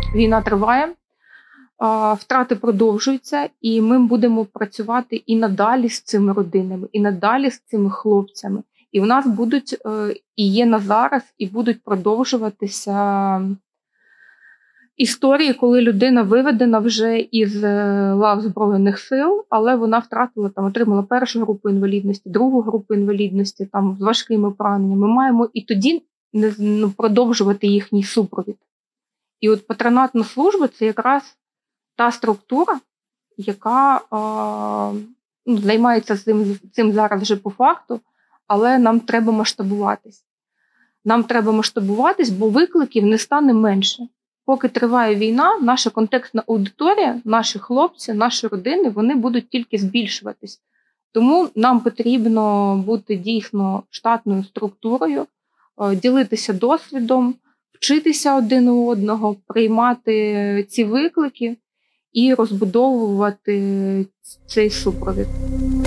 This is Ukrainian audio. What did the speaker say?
Війна триває, втрати продовжуються, і ми будемо працювати і надалі з цими родинами, і надалі з цими хлопцями. І в нас будуть, і є на зараз, і будуть продовжуватися історії, коли людина виведена вже із лав Збройних сил, але вона втратила, отримала першу групу інвалідності, другу групу інвалідності, з важкими пораненнями. Ми маємо і тоді продовжувати їхній супровід. І от патронатна служба – це якраз та структура, яка займається цим зараз вже по факту, але нам треба масштабуватись. Нам треба масштабуватись, бо викликів не стане менше. Поки триває війна, наша контекстна аудиторія, наші хлопці, наші родини, вони будуть тільки збільшуватись. Тому нам потрібно бути дійсно штатною структурою, ділитися досвідом, вчитися один у одного, приймати ці виклики і розбудовувати цей супровід.